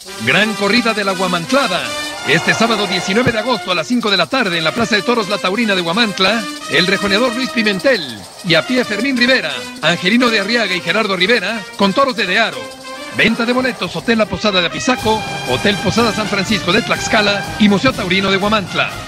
Gran corrida de la Huamantlada. Este sábado 19 de agosto a las 5 de la tarde en la Plaza de Toros La Taurina de Huamantla, el rejoneador Luis Pimentel y a pie Fermín Rivera, Angelino de Arriaga y Gerardo Rivera con toros de Dearo. Venta de boletos Hotel La Posada de Apizaco, Hotel Posada San Francisco de Tlaxcala y Museo Taurino de Huamantla.